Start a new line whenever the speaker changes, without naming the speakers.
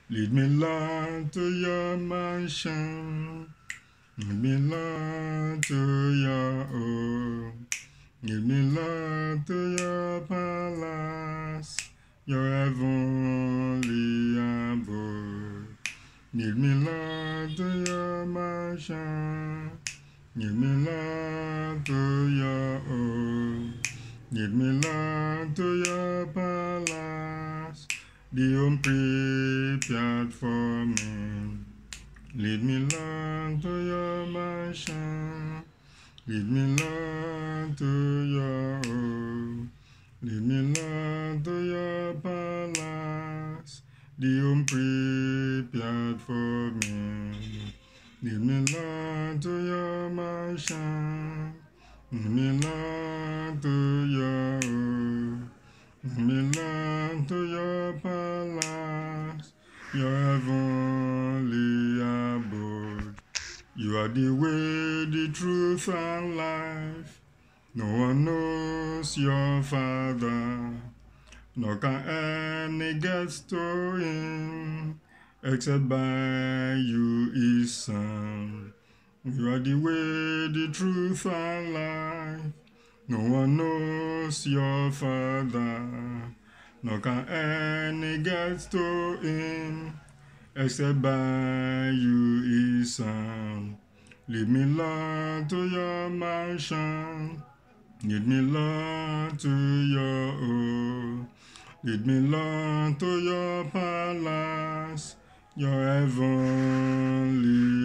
Lead me, Lord, to your mansion. Lead me, Lord, to your home. Lead me, Lord, to your palace, your heavenly abode. Lead me, Lord, to your mansion. Lead me, Lord, to your home. Lead me, Lord, to your palace, the home prepared for me. Lead me, Lord, to your mansion. Lead me, Lord, to your home. Lead me, Lord, to your palace, the home prepared for me. Lead me, Lord, to your mansion. Lead me, Lord, to your home. Lead me, Lord, to your palace, your heavenly abode. You are the way, the truth, and life. No one knows your Father, nor can any get to him, except by you, his Son. You are the way, the truth, and life. No one knows your Father, nor can any get to him, except by you, his Son. Lead me, Lord, to your mansion. Lead me, Lord, to your home. Lead me, Lord, to your palace, your heavenly